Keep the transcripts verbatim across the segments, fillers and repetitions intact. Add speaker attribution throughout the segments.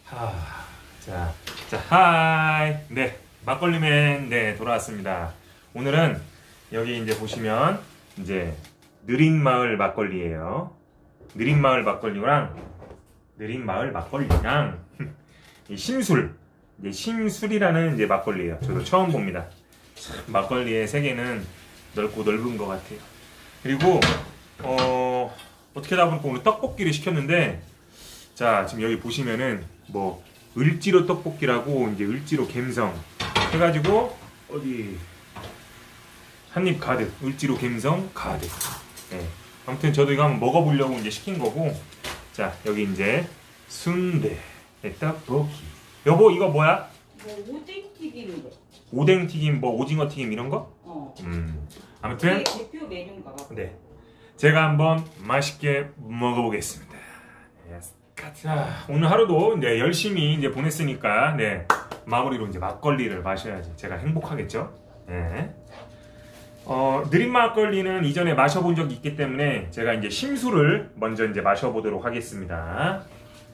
Speaker 1: 하, 자, 자, 하이. 네, 막걸리맨, 네, 돌아왔습니다. 오늘은 여기 이제 보시면, 이제, 느린마을 막걸리예요. 느린마을 막걸리랑, 느린마을 막걸리랑, 이 심술, 이제 심술이라는 이제 막걸리예요. 저도 처음 봅니다. 막걸리의 세계는 넓고 넓은 것 같아요. 그리고, 어, 어떻게 다 보니까 오늘 떡볶이를 시켰는데, 자, 지금 여기 보시면은, 뭐, 을지로 떡볶이라고, 이제 을지로 갬성 해가지고, 어디, 한입 가득, 을지로 갬성 가득. 네. 아무튼 저도 이거 한번 먹어보려고 이제 시킨 거고, 자, 여기 이제, 순대, 떡볶이. 여보, 이거 뭐야?
Speaker 2: 뭐 오뎅 튀김인데.
Speaker 1: 오뎅 튀김, 뭐, 오징어 튀김 이런 거?
Speaker 2: 어.
Speaker 1: 음. 아무튼,
Speaker 2: 대, 대표 메뉴인가 봐.
Speaker 1: 네. 제가 한번 맛있게 먹어보겠습니다. 자, 오늘 하루도 이제 열심히 이제 보냈으니까, 네. 마무리로 이제 막걸리를 마셔야지. 제가 행복하겠죠? 네. 어, 느린 막걸리는 이전에 마셔본 적이 있기 때문에 제가 이제 심술을 먼저 이제 마셔보도록 하겠습니다.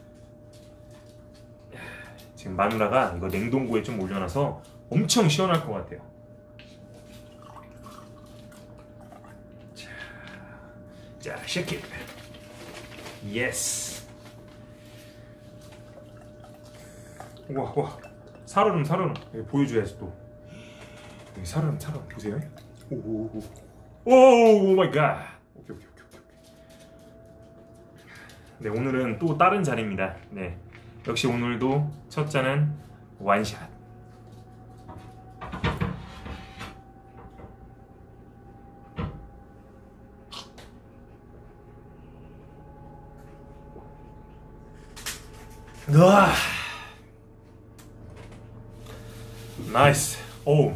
Speaker 1: 지금 마누라가 이거 냉동고에 좀 올려놔서 엄청 시원할 것 같아요. 자, 자, shake it. 예스. 우와, 우와. 살얼음, 살얼음. 여기 보여줘야지 또. 여기 살얼음, 살얼음. 보세요. 오오오. 오, 오 마이 갓. 오케이, 오케이, 오케이, 오케이. 네, 오늘은 또 다른 잔입니다. 네. 역시 오늘도 첫 잔은 완샷. 으아. 나이스. 오.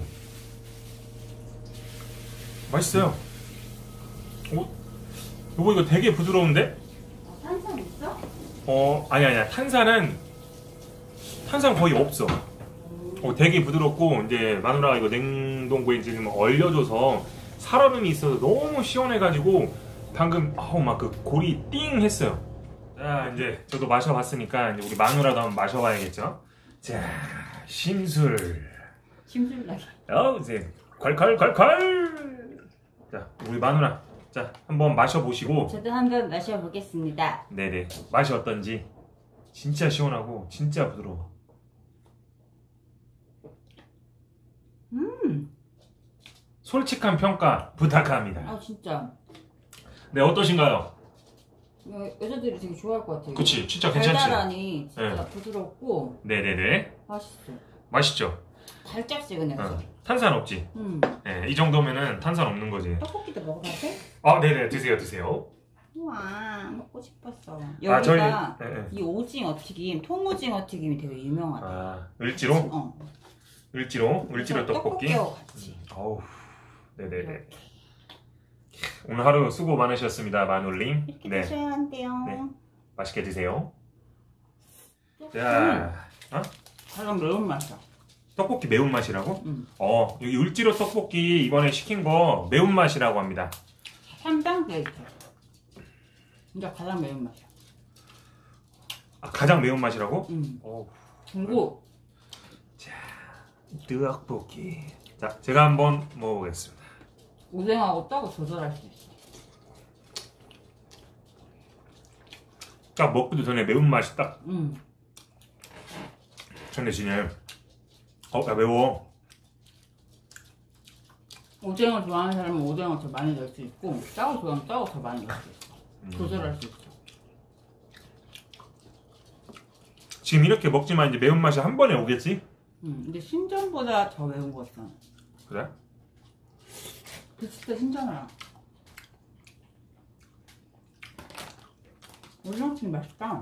Speaker 1: 맛있어요. 오. 요거 이거 되게 부드러운데?
Speaker 2: 어, 탄산 있어?
Speaker 1: 어, 아니 아니야. 탄산은 탄산 거의 없어. 어, 되게 부드럽고 이제 마누라가 이거 냉동고에 지금 얼려줘서 살얼음이 있어서 너무 시원해가지고 방금 아우 막 그 골이 띵 했어요. 자, 이제 저도 마셔봤으니까 이제 우리 마누라도 한번 마셔봐야겠죠. 자, 심술.
Speaker 2: 심술나게.
Speaker 1: 어, 이제 콸콸콸콸. 자, 우리 마누라, 자 한번 마셔보시고.
Speaker 2: 저도 한번 마셔보겠습니다.
Speaker 1: 네네, 맛이 어떤지. 진짜 시원하고 진짜 부드러워.
Speaker 2: 음.
Speaker 1: 솔직한 평가 부탁합니다.
Speaker 2: 아 진짜.
Speaker 1: 네, 어떠신가요?
Speaker 2: 여, 여자들이 되게 좋아할 것 같아요.
Speaker 1: 그치, 진짜 괜찮지?
Speaker 2: 달달하니 진짜
Speaker 1: 네.
Speaker 2: 부드럽고
Speaker 1: 네네네.
Speaker 2: 맛있어.
Speaker 1: 맛있죠?
Speaker 2: 달짝지근해서.
Speaker 1: 어, 탄산 없지?
Speaker 2: 음.
Speaker 1: 네, 이 정도면은 탄산 없는 거지.
Speaker 2: 떡볶이도 먹어봐도 돼?
Speaker 1: 아, 네네, 드세요, 드세요.
Speaker 2: 우와, 먹고 싶었어.
Speaker 1: 아,
Speaker 2: 여기가
Speaker 1: 저희, 네, 네.
Speaker 2: 이 오징어 튀김, 통오징어 튀김이 되게 유명하대.
Speaker 1: 아, 을지로?
Speaker 2: 어.
Speaker 1: 을지로? 을지로 떡볶이?
Speaker 2: 떡볶이하고 같이.
Speaker 1: 음, 어우, 네네네. 오늘 하루 수고 많으셨습니다, 마눌님.
Speaker 2: 이렇게
Speaker 1: 네,
Speaker 2: 드셔야 한대요.
Speaker 1: 네. 맛있게 드세요. 자, 어?
Speaker 2: 가장 매운맛이야.
Speaker 1: 떡볶이 매운맛이라고?
Speaker 2: 음.
Speaker 1: 어, 여기 을지로 떡볶이 이번에 시킨 거 매운맛이라고 합니다.
Speaker 2: 삼장 데이트. 진짜 가장 매운맛이야.
Speaker 1: 아, 가장 매운맛이라고?
Speaker 2: 음.
Speaker 1: 어.
Speaker 2: 그리고
Speaker 1: 자, 떡볶이. 자, 제가 한번 먹어보겠습니다.
Speaker 2: 오뎅하고 떡을 조절할 수 있어.
Speaker 1: 딱 먹기도 전에 매운맛이 딱
Speaker 2: 음.
Speaker 1: 전해지네. 어, 야, 매워.
Speaker 2: 오뎅을 좋아하는 사람은 오뎅을 더 많이 넣을 수 있고 떡을 좋아하면 떡을 더 많이 넣을 수 있어.
Speaker 1: 음.
Speaker 2: 조절할 수 있어.
Speaker 1: 지금 이렇게 먹지만 이제 매운맛이 한 번에 오겠지?
Speaker 2: 음. 근데 신전보다 더 매운 거 같아.
Speaker 1: 그래?
Speaker 2: 비슷해 신전이랑. 오징어튀김 맛있다.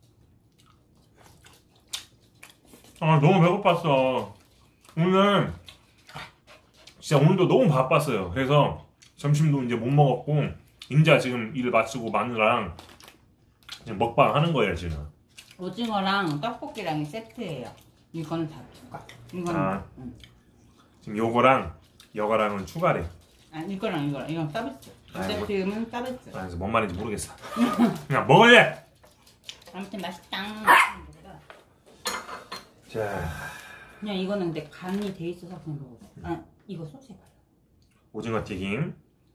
Speaker 1: 아, 너무 배고팠어. 오늘 진짜 오늘도 너무 바빴어요. 그래서 점심도 이제 못 먹었고 인자 지금 일 마치고 마누라랑 지금 먹방 하는 거예요 지금.
Speaker 2: 오징어랑 떡볶이랑이 세트예요. 이거는 다 추가. 이거는
Speaker 1: 아.
Speaker 2: 응.
Speaker 1: 지금 요거랑 여거랑은 추가래.
Speaker 2: 아 이거랑 이거랑 이건 서비스.
Speaker 1: 아이고.
Speaker 2: 세트는 서비스.
Speaker 1: 아, 그래서 뭔 말인지 모르겠어. 그냥 먹을래.
Speaker 2: 아무튼 맛있다.
Speaker 1: 자,
Speaker 2: 그냥 이거는 근데 간이 돼 있어서 그냥 먹었어. 아, 이거 소스 해봐요.
Speaker 1: 오징어 튀김.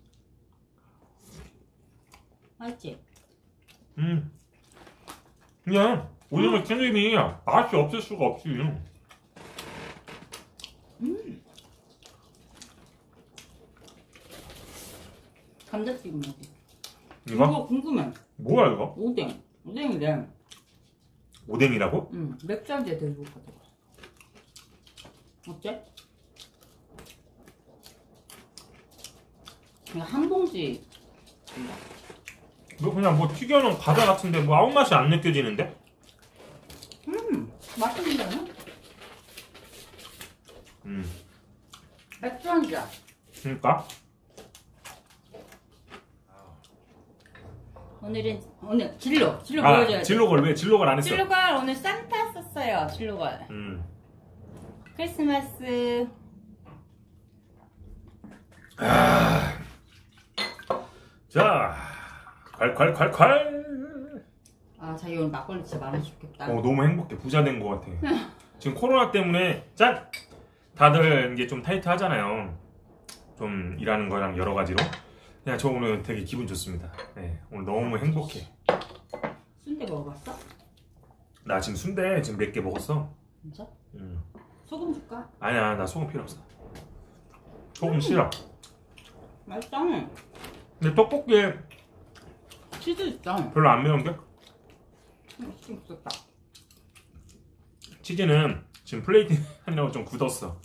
Speaker 2: 맛있지?
Speaker 1: 음. 그냥 오징어 튀김이 맛이 없을 수가 없지.
Speaker 2: 음. 감자튀김 먹어.
Speaker 1: 이거?
Speaker 2: 이거 궁금해.
Speaker 1: 뭐야 이거?
Speaker 2: 오뎅. 오뎅이래.
Speaker 1: 오뎅이라고?
Speaker 2: 응. 맥주한테 들고 가져가. 어때? 그냥 한 봉지.
Speaker 1: 이거 그냥 뭐 튀겨놓은 과자 같은데 뭐 아무 맛이 안 느껴지는데?
Speaker 2: 음. 맛있는데?
Speaker 1: 음.
Speaker 2: 맥주 한 잔.
Speaker 1: 그러니까.
Speaker 2: 오늘은 오늘 진로 진로
Speaker 1: 아,
Speaker 2: 보여줘야지.
Speaker 1: 진로걸 왜 진로걸 안 했어?
Speaker 2: 진로가 오늘 산타 썼어요. 진로가
Speaker 1: 음.
Speaker 2: 크리스마스.
Speaker 1: 자, 콸콸콸콸.
Speaker 2: 아 자기 오늘 막걸리 진짜 많이 좋겠다.
Speaker 1: 어, 너무 행복해. 부자 된 것 같아. 지금 코로나 때문에 짠! 다들 이게 좀 타이트 하잖아요. 좀 일하는 거랑 여러 가지로. 그냥 저 오늘 되게 기분 좋습니다. 네, 오늘 너무 행복해.
Speaker 2: 순대 먹어봤어?
Speaker 1: 나 지금 순대 지금 몇 개 먹었어.
Speaker 2: 진짜?
Speaker 1: 음.
Speaker 2: 소금 줄까?
Speaker 1: 아니야, 나 소금 필요 없어. 소금 싫어.
Speaker 2: 맛있다.
Speaker 1: 근데 떡볶이에
Speaker 2: 치즈 있다.
Speaker 1: 별로 안 매운 게?
Speaker 2: 음, 좀 있었다.
Speaker 1: 치즈는 지금 플레이팅 하느라고 좀 굳었어.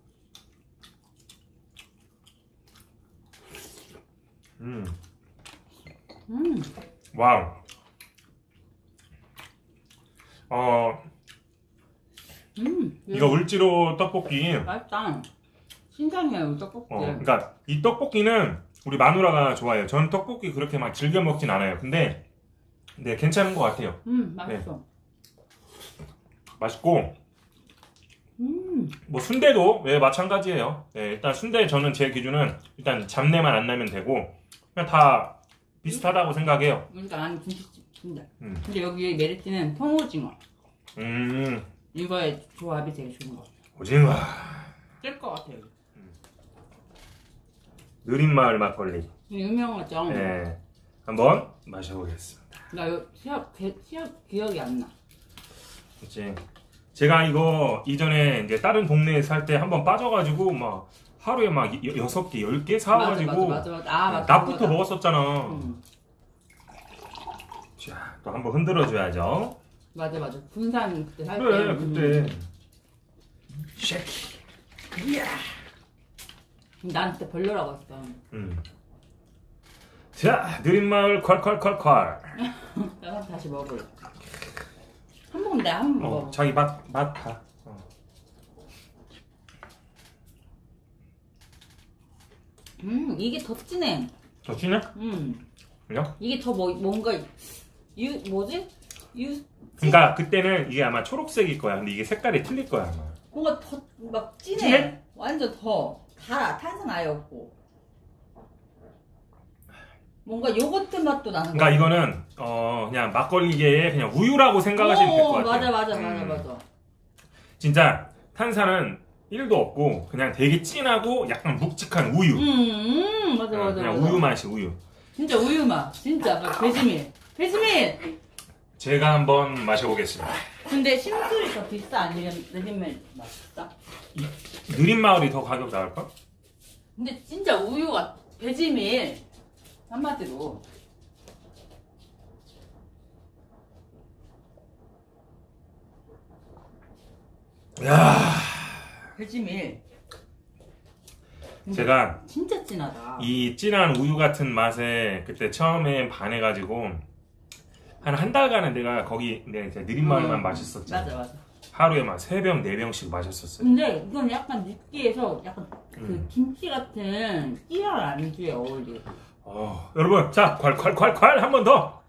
Speaker 1: 음.
Speaker 2: 음.
Speaker 1: 와우. 어,
Speaker 2: 음.
Speaker 1: 이거 을지로 떡볶이.
Speaker 2: 맛있다. 신상이에요 떡볶이.
Speaker 1: 어, 그러니까 이 떡볶이는 우리 마누라가 좋아해요. 전 떡볶이 그렇게 막 즐겨 먹진 않아요. 근데 네, 괜찮은 것 같아요.
Speaker 2: 음 맛있어.
Speaker 1: 맛있고
Speaker 2: 음.
Speaker 1: 뭐 순대도 네, 마찬가지예요. 네, 일단 순대 저는 제 기준은 일단 잡내만 안 나면 되고 그냥 다 비슷하다고 생각해요.
Speaker 2: 그러니까 나는 김치찜 순대.
Speaker 1: 음.
Speaker 2: 근데 여기 메리트는 통오징어.
Speaker 1: 음,
Speaker 2: 이거의 조합이 되게 좋은 것 같아.
Speaker 1: 오징어.
Speaker 2: 뜰 것 같아 여기.
Speaker 1: 느린마을 막걸리.
Speaker 2: 유명하죠.
Speaker 1: 네, 한번 마셔보겠습니다.
Speaker 2: 나 이거 시합 기- 시합 기억이 안 나.
Speaker 1: 그치. 제가 이거 이전에 이제 다른 동네에 살 때 한번 빠져가지고 막 하루에 막 여- 여섯 개, 열 개 사와가지고
Speaker 2: 맞아 맞아 맞아. 아 맞아.
Speaker 1: 낮부터
Speaker 2: 그거다.
Speaker 1: 먹었었잖아.
Speaker 2: 음.
Speaker 1: 자, 또 한번 흔들어줘야죠.
Speaker 2: 맞아 맞아. 군산 그때 살 때.
Speaker 1: 그래,
Speaker 2: 음.
Speaker 1: 그때. 쉐키. 이야.
Speaker 2: 난 그때 별로라고 했어.
Speaker 1: 음. 자, 느린마을 콸콸콸콸.
Speaker 2: 나 다시 먹을래. 한 번 내가 한 번
Speaker 1: 어,
Speaker 2: 먹어.
Speaker 1: 자기 맛, 맛 봐. 어.
Speaker 2: 음 이게 더 진해.
Speaker 1: 더 진해?
Speaker 2: 음
Speaker 1: 그냥?
Speaker 2: 이게 더 뭐, 뭔가 유 뭐지? 유
Speaker 1: 그러니까 그때는 이게 아마 초록색일 거야. 근데 이게 색깔이 틀릴 거야 아마.
Speaker 2: 뭔가 더 막 진해.
Speaker 1: 진해?
Speaker 2: 완전 더 달아. 탄산 아예 없고. 뭔가 요거트 맛도 나는
Speaker 1: 그러니까 이거는 어 그냥 막걸리계의 그냥 우유라고 생각하시면 될 것 같아요.
Speaker 2: 맞아 맞아 맞아
Speaker 1: 음.
Speaker 2: 맞아.
Speaker 1: 진짜 탄산은 일도 없고 그냥 되게 진하고 약간 묵직한 우유.
Speaker 2: 음, 음 맞아
Speaker 1: 어,
Speaker 2: 맞아
Speaker 1: 그냥
Speaker 2: 맞아.
Speaker 1: 우유 맛이 우유.
Speaker 2: 진짜 우유 맛. 진짜 막 배지밀. 배지밀.
Speaker 1: 제가 한번 마셔보겠습니다.
Speaker 2: 근데 심술이 더 비싸 아니면 느린밀 맛있다?
Speaker 1: 느린 마을이 더 가격 나을까?
Speaker 2: 근데 진짜 우유가 배지밀 한마디로.
Speaker 1: 야,
Speaker 2: 배지밀.
Speaker 1: 제가
Speaker 2: 진짜 진하다.
Speaker 1: 이 진한 우유 같은 맛에 그때 처음에 반해가지고 한 한 달간은 내가 거기 내 느린 마을만
Speaker 2: 음,
Speaker 1: 마셨었지.
Speaker 2: 맞아 맞아.
Speaker 1: 하루에 막 세 병, 네 병씩 마셨었어요.
Speaker 2: 근데 이건 약간 느끼해서 약간 그
Speaker 1: 음.
Speaker 2: 김치 같은 찌랄 안주에 어울려.
Speaker 1: 어, 여러분, 자, 콸콸콸콸 한 번 더.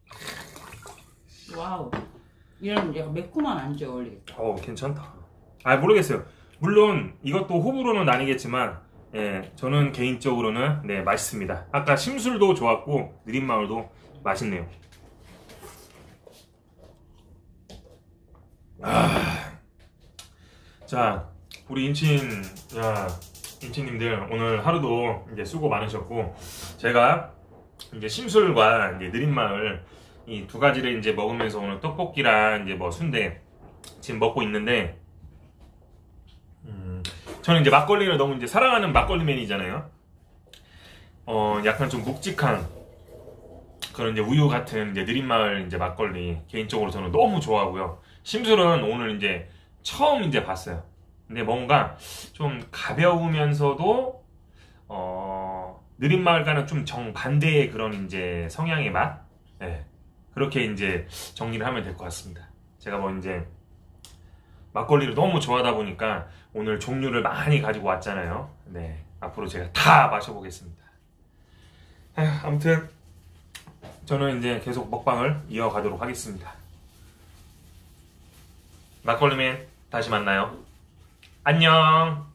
Speaker 2: 와우. 이런 약간 매콤한 안주에 어울리겠다.
Speaker 1: 어, 괜찮다. 아, 모르겠어요. 물론 이것도 호불호는 아니겠지만, 예, 저는 개인적으로는 네 맛있습니다. 아까 심술도 좋았고 느린마을도 맛있네요. 아, 자, 우리 인친, 야, 인친님들 오늘 하루도 이제 수고 많으셨고, 제가 이제 심술과 이제 느린마을 이 두 가지를 이제 먹으면서 오늘 떡볶이랑 이제 뭐 순대 지금 먹고 있는데, 음, 저는 이제 막걸리를 너무 이제 사랑하는 막걸리맨이잖아요. 어, 약간 좀 묵직한 그런 이제 우유 같은 이제 느린마을 이제 막걸리 개인적으로 저는 너무 좋아하고요. 심술은 오늘 이제 처음 이제 봤어요. 근데 뭔가 좀 가벼우면서도 어, 느린마을과는 좀 정반대의 그런 이제 성향의 맛? 네. 그렇게 이제 정리를 하면 될 것 같습니다. 제가 뭐 이제 막걸리를 너무 좋아하다 보니까 오늘 종류를 많이 가지고 왔잖아요. 네. 앞으로 제가 다 마셔보겠습니다. 아휴, 아무튼 저는 이제 계속 먹방을 이어가도록 하겠습니다. 막걸리맨 다시 만나요. 안녕.